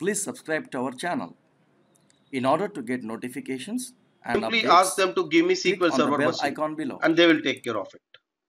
Please subscribe to our channel. In order to get notifications and Simply updates, ask them to give me click SQL on the Server bell machine icon below. and they will take care of it.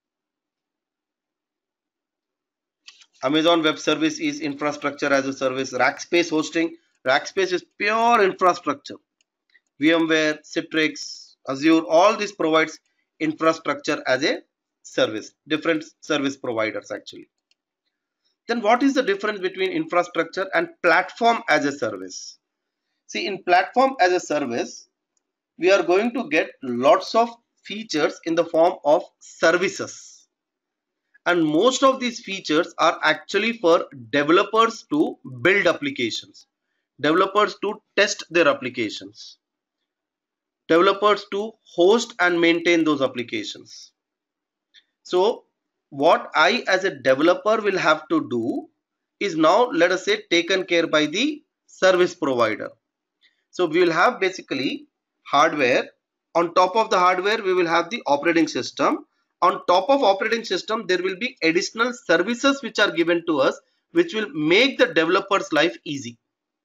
Amazon Web Service is infrastructure as a service. Rackspace hosting. Rackspace is pure infrastructure. VMware, Citrix, Azure, all this provides infrastructure as a service. Different service providers actually. Then what is the difference between infrastructure and platform as a service? See, in platform as a service, we are going to get lots of features in the form of services. And most of these features are actually for developers to build applications, developers to test their applications, developers to host and maintain those applications. So what I as a developer will have to do is now, let us say, taken care by the service provider. So we will have basically hardware. On top of the hardware, we will have the operating system. On top of operating system, there will be additional services which are given to us, which will make the developer's life easy.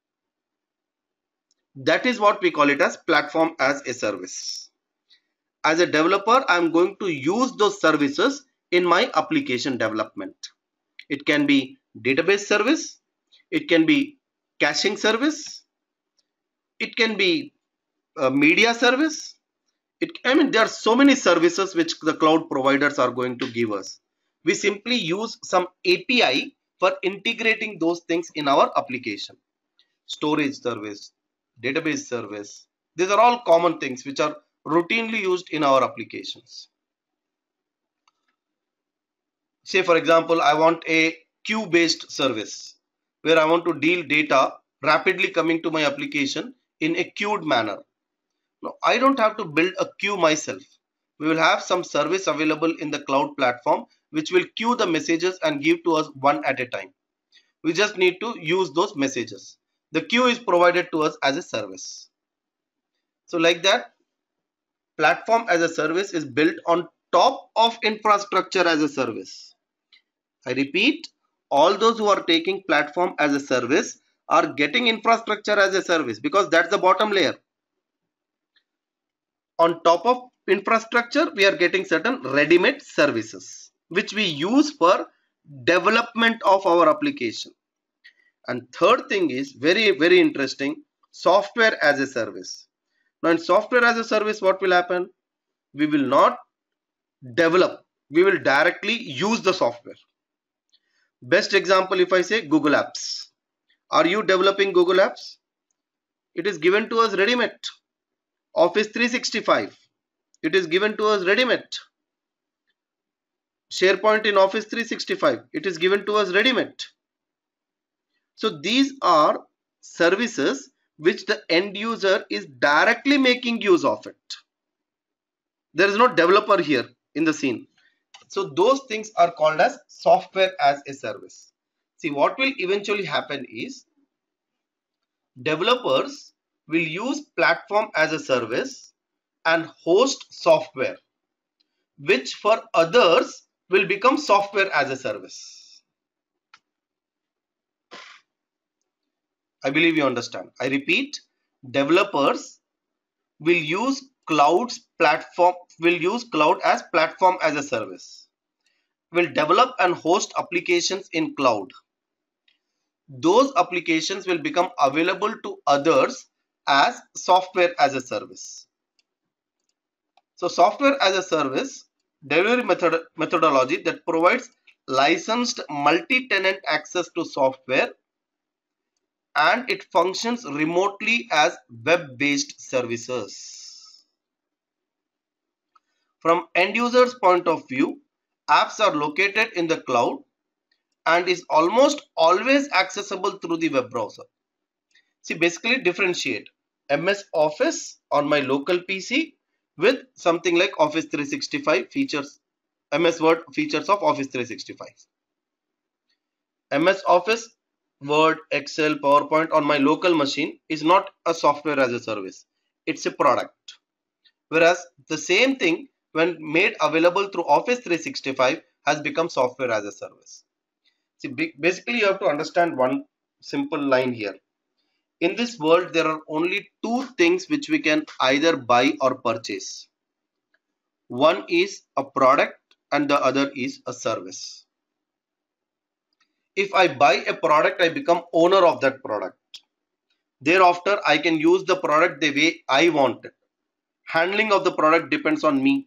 That is what we call it as platform as a service. As a developer, I am going to use those services in my application development. It can be database service, it can be caching service, it can be a media service. There are so many services which the cloud providers are going to give us. We simply use some API for integrating those things in our application. Storage service, database service. These are all common things which are routinely used in our applications. Say for example, I want a queue based service where I want to deal data rapidly coming to my application in a queued manner. Now, I don't have to build a queue myself. We will have some service available in the cloud platform which will queue the messages and give to us one at a time. We just need to use those messages. The queue is provided to us as a service. So like that, platform as a service is built on top of infrastructure as a service. I repeat, all those who are taking platform as a service are getting infrastructure as a service because that's the bottom layer. On top of infrastructure, we are getting certain ready-made services which we use for development of our application. And third thing is very, very interesting, software as a service. Now in software as a service, what will happen? We will not develop, we will directly use the software. Best example, if I say Google Apps. Are you developing Google Apps? It is given to us ready-made. Office 365. It is given to us ready-made. SharePoint in Office 365. It is given to us ready-made. So these are services which the end user is directly making use of it. There is no developer here in the scene. So those things are called as software as a service. See, what will eventually happen is developers will use platform as a service and host software, which for others will become software as a service. I believe you understand. I repeat, developers will use cloud as platform as a service, will develop and host applications in cloud. Those applications will become available to others as software as a service. So software as a service delivery methodology that provides licensed multi-tenant access to software, and it functions remotely as web-based services. From end users point of view, apps are located in the cloud and is almost always accessible through the web browser. See, basically differentiate MS Office on my local PC with something like Office 365 features, MS Word features of Office 365. MS Office, Word, Excel, PowerPoint on my local machine is not a software as a service. It's a product. Whereas the same thing when made available through Office 365 has become software as a service. See, basically you have to understand one simple line here. In this world, there are only two things which we can either buy or purchase. One is a product and the other is a service. If I buy a product, I become owner of that product. Thereafter, I can use the product the way I want it. Handling of the product depends on me.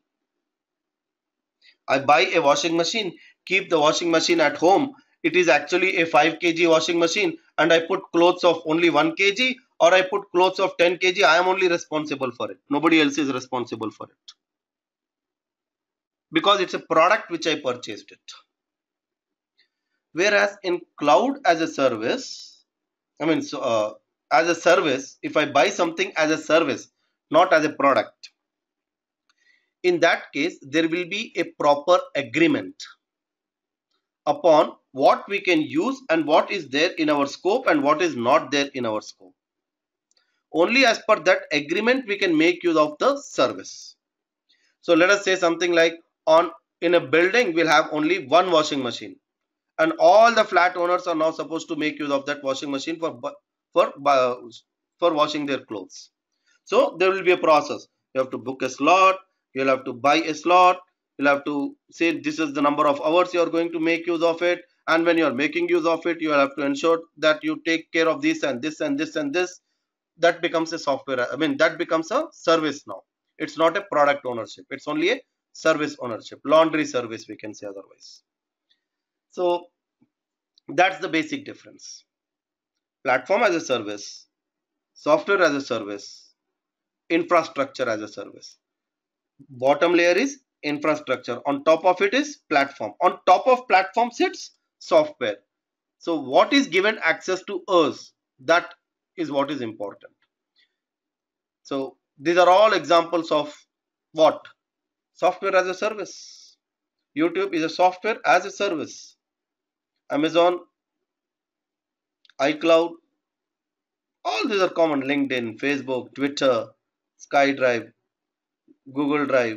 I buy a washing machine, keep the washing machine at home. It is actually a 5 kg washing machine and I put clothes of only 1 kg or I put clothes of 10 kg. I am only responsible for it. Nobody else is responsible for it. Because it's a product which I purchased it. Whereas in cloud as a service, as a service, if I buy something as a service, not as a product, in that case, there will be a proper agreement upon what we can use and what is there in our scope and what is not there in our scope. Only as per that agreement we can make use of the service. So let us say something like in a building we'll have only one washing machine and all the flat owners are now supposed to make use of that washing machine for washing their clothes. So there will be a process. You have to book a slot, you'll have to buy a slot, you'll have to say this is the number of hours you are going to make use of it, and when you are making use of it, you will have to ensure that you take care of this and this and this and this. That becomes a software, that becomes a service now. It's not a product ownership, it's only a service ownership, laundry service we can say otherwise. So that's the basic difference. Platform as a service, software as a service, infrastructure as a service. Bottom layer is infrastructure, on top of it is platform, on top of platform sits software. So what is given access to us, that is what is important. So these are all examples of what? Software as a service. YouTube is a software as a service. Amazon, iCloud, all these are common. LinkedIn, Facebook, Twitter, SkyDrive, Google Drive,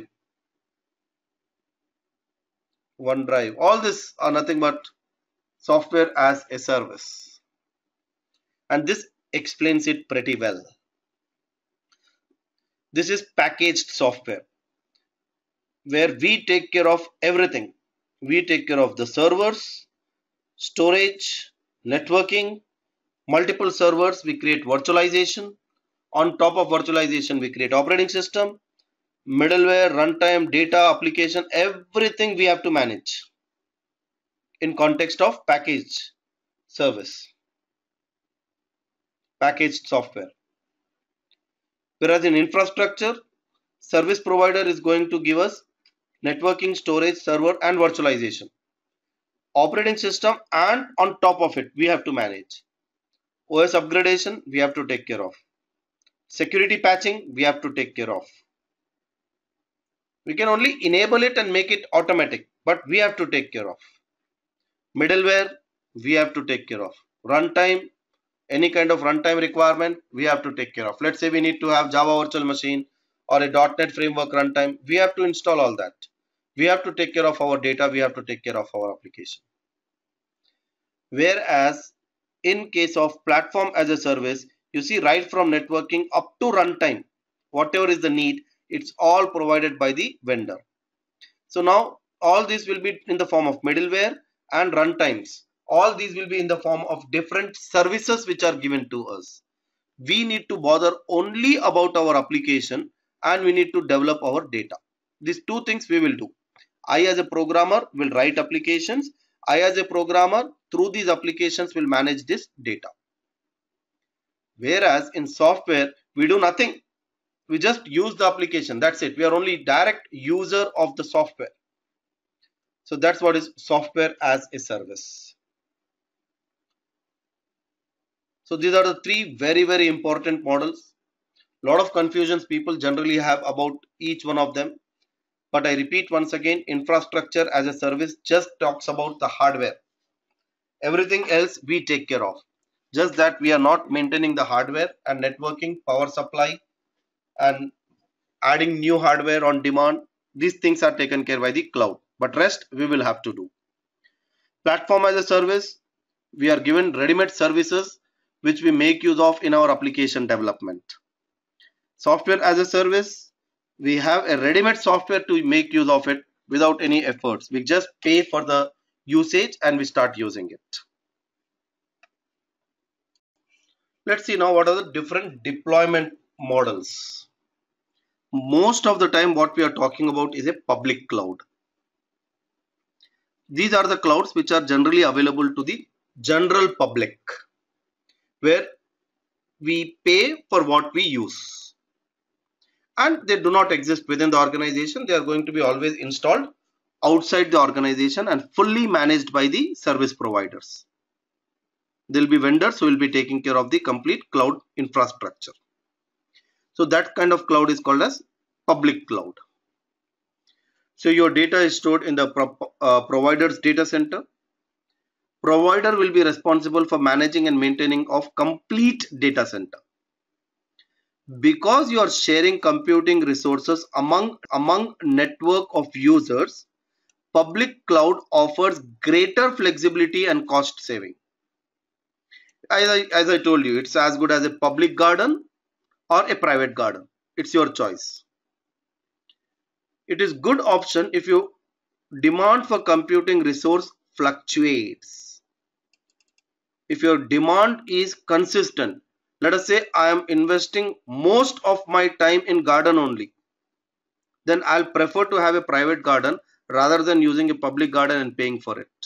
OneDrive, all these are nothing but software as a service. And this explains it pretty well. This is packaged software where we take care of everything. We take care of the servers, storage, networking, multiple servers, we create virtualization. On top of virtualization, we create operating system, middleware, runtime, data, application, everything we have to manage in context of packaged service, packaged software. Whereas in infrastructure, service provider is going to give us networking, storage, server and virtualization. Operating system, and on top of it we have to manage OS upgradation, we have to take care of security patching, we have to take care of. We can only enable it and make it automatic, but we have to take care of middleware, we have to take care of runtime, any kind of runtime requirement we have to take care of. Let's say we need to have Java virtual machine or a .NET framework runtime, we have to install all that. We have to take care of our data, we have to take care of our application. Whereas in case of platform as a service, you see right from networking up to runtime, whatever is the need, it's all provided by the vendor. So now all these will be in the form of middleware and runtimes. All these will be in the form of different services which are given to us. We need to bother only about our application and we need to develop our data. These two things we will do. I as a programmer will write applications. I as a programmer through these applications will manage this data. Whereas in software we do nothing. We just use the application. That's it. We are only direct user of the software. So that's what is software as a service. So these are the three very, very important models. A lot of confusions people generally have about each one of them. But I repeat once again, infrastructure as a service just talks about the hardware. Everything else we take care of. Just that we are not maintaining the hardware and networking, power supply and adding new hardware on demand. These things are taken care by the cloud. But rest we will have to do. Platform as a service, we are given ready-made services which we make use of in our application development. Software as a service, we have a ready-made software to make use of it without any efforts. We just pay for the usage and we start using it. Let's see now what are the different deployment models. Most of the time what we are talking about is a public cloud. These are the clouds which are generally available to the general public, where we pay for what we use, and they do not exist within the organization. They are going to be always installed outside the organization and fully managed by the service providers. There will be vendors who will be taking care of the complete cloud infrastructure. So that kind of cloud is called as public cloud. So your data is stored in the provider's data center. Provider will be responsible for managing and maintaining of complete data center. Because you are sharing computing resources among network of users, public cloud offers greater flexibility and cost saving. As I told you, it's as good as a public garden or a private garden. It's your choice. It is good option if your demand for computing resource fluctuates. If your demand is consistent, let us say I am investing most of my time in garden only, then I'll prefer to have a private garden rather than using a public garden and paying for it.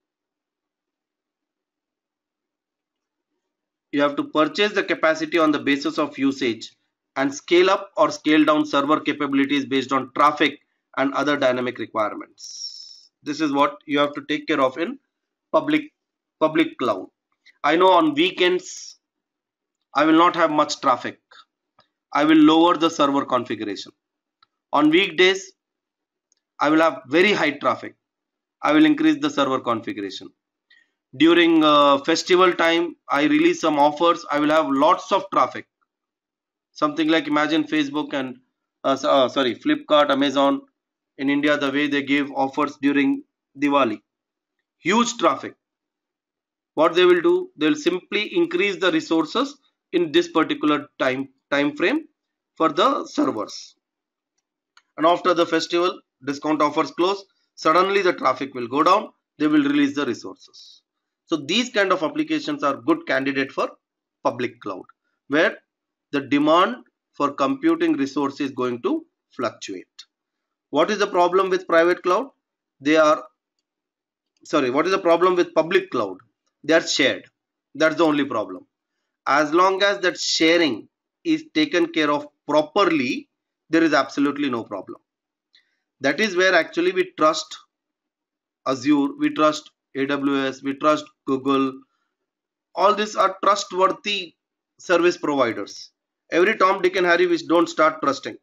You have to purchase the capacity on the basis of usage and scale up or scale down server capabilities based on traffic and other dynamic requirements. This is what you have to take care of in public cloud. I know on weekends I will not have much traffic. I will lower the server configuration. On weekdays I will have very high traffic. I will increase the server configuration. During festival time, I release some offers. I will have lots of traffic. Something like, imagine Facebook and Flipkart, Amazon in India, the way they give offers during Diwali. Huge traffic. What they will do, they will simply increase the resources in this particular time frame for the servers. And after the festival, discount offers close. Suddenly the traffic will go down. They will release the resources. So these kind of applications are good candidate for public cloud, where the demand for computing resource is going to fluctuate. What is the problem with private cloud? What is the problem with public cloud? They are shared. That's the only problem. As long as that sharing is taken care of properly, there is absolutely no problem. That is where actually we trust Azure, we trust AWS, we trust Google. All these are trustworthy service providers. Every Tom, Dick and Harry we don't start trusting.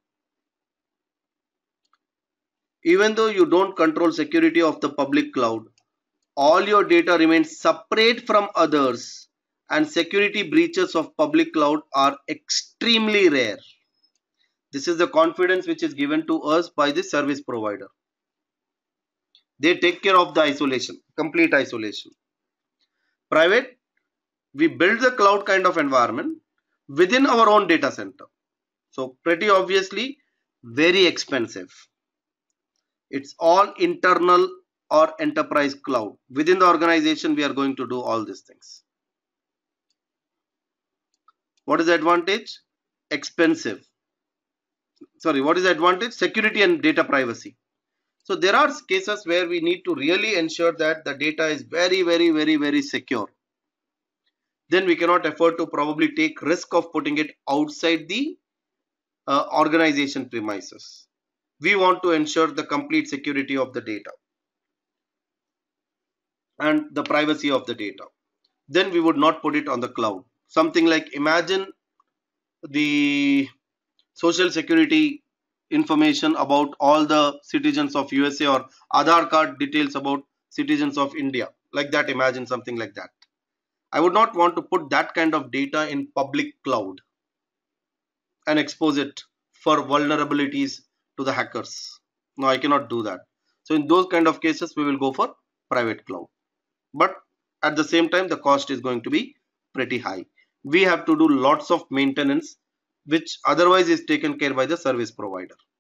Even though you don't control security of the public cloud, all your data remains separate from others, and security breaches of public cloud are extremely rare. This is the confidence which is given to us by the service provider. They take care of the isolation, complete isolation. Private, we build the cloud kind of environment within our own data center. So pretty obviously very expensive. It's all internal or enterprise cloud. Within the organization we are going to do all these things. What is the advantage? Expensive. What is the advantage? Security and data privacy. So there are cases where we need to really ensure that the data is very secure. Then we cannot afford to probably take risk of putting it outside the organization premises. We want to ensure the complete security of the data and the privacy of the data. Then we would not put it on the cloud. Something like, imagine the social security information about all the citizens of USA or Aadhaar card details about citizens of India. Like that, imagine something like that. I would not want to put that kind of data in public cloud and expose it for vulnerabilities to the hackers. No, I cannot do that. So in those kind of cases, we will go for private cloud. But at the same time, the cost is going to be pretty high. we have to do lots of maintenance which otherwise is taken care by the service provider.